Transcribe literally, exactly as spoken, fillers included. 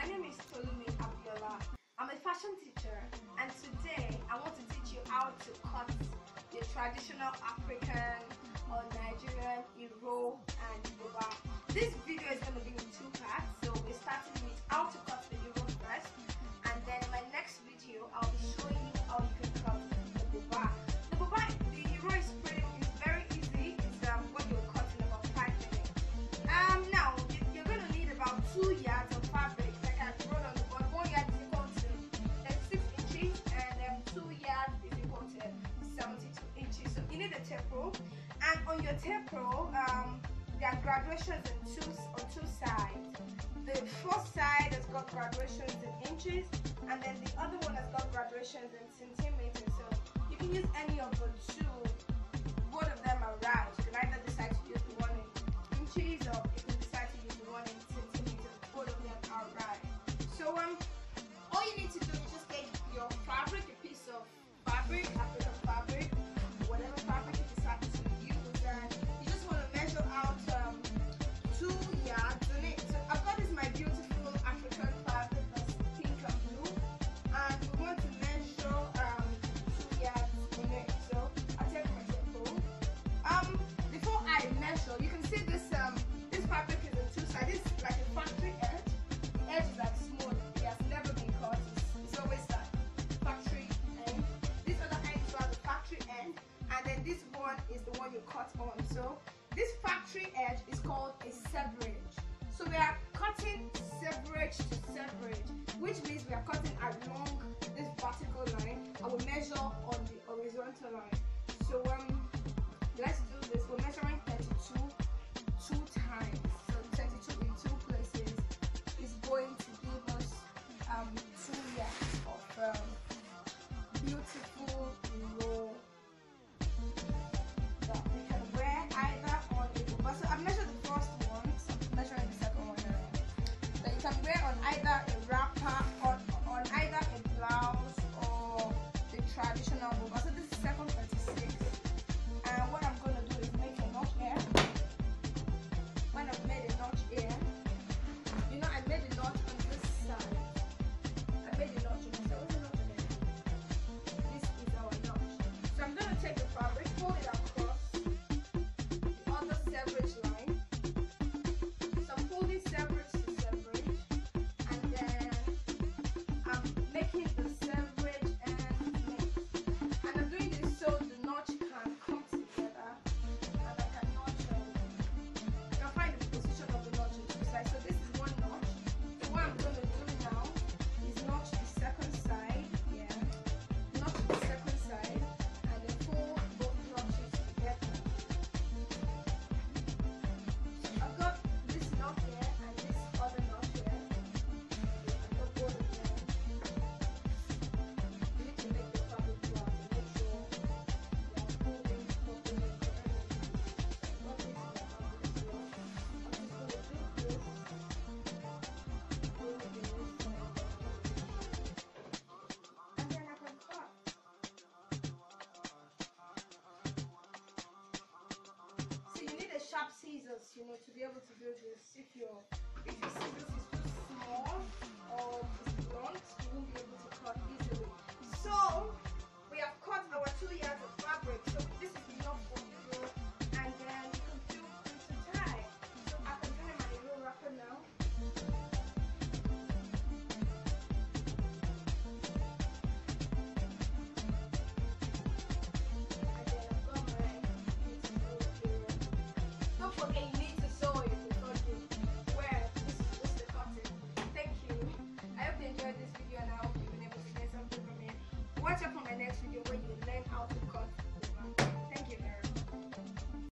My name is Tolumi. I'm a fashion teacher, and today I want to teach you how to cut the traditional African or Nigerian Iro and Yoruba. This video is going to be in two parts, so we're starting with how to cut the Iro first, and then in my next video I'll be showing you how you can cut the Yoruba. The Yoruba, the Iro is pretty, it's very easy. It's um, what you'll cut in about five minutes. Um, now you're going to need about two yards of fabric. Like I wrote on the board, one yard is equal to thirty-six inches, and um, two yards is equal to seventy-two inches. So you need a tape roll, and on your tape roll, um, there are graduations in two on two sides. The first side has got graduations in inches, and then the other one has got graduations in centimeters. So you can use any of the two. Both of them are right. You can either decide to use the one in inches, or you can decide to use the one in centimeters. Both of them are right. So um, all you need to do is just take your fabric, a piece of fabric, African fabric, whatever fabric you decide to use, and you just want to measure out um, two yards in it. So I've got this my beautiful African fabric that's pink and blue, and we want to measure um, two yards in it. So I'll take my tape. Um, before I measure, you can see this um this fabric is in two sides. This is like a factory edge. The edge is like smooth. It has never been cut. It's, it's always that factory end. This other end is the factory end, and then this one is the one you cut on. So this factory edge is called a severage. So we are cutting severage to severage, which means we are cutting along this vertical line, and we measure on the horizontal line. So um, let's do this. We're measuring thirty-two two times. So thirty-two in two places is going to give us um two yards of um, beautiful roll that we can wear either on a buba. So I've measured the first one, so I'm measuring the second one now. That you can wear on either a wrapper or on either a blouse or the traditional buba. So this is second thirty-six. And what I'm going to do is make a notch here. When I've made a notch here, you know, I made a notch on this side. I made a notch on this side. What's the notch again? This is our notch. So I'm going to take the fabric, fold it across the other severage line. So I'm folding severage to severage, and then I'm making the severage and mix. And I'm doing this so the notch can come together, and I can notch um, I can find the position of the notch on two sides. So this is one notch. So what I'm going to do now is notch the second side, yeah, notch the second side, and then fold both notches together. So I've got this knot here and this other knot here. I've got both of them. You need to make the fabric flat and make sure you are folding properly and correctly. So I've got this here, I've got this here. I'm just going to do this. Fold this. And then I can cut. So you need a sharp scissors, you know, to be able to do this. If your if your scissors is too small or it's blunt, you won't be able to cut easily. So we have cut our two yards of fabric. So this is enough for you, and then you can feel free to tie. So I can do my little wrapper now. And then I've got my beautiful earring. Don't forget you need to sew it before you wear this is just the cotton. Thank you. I hope you enjoyed this video, and I hope you've been able to learn something from it. Watch out for my next video where you learn how to cut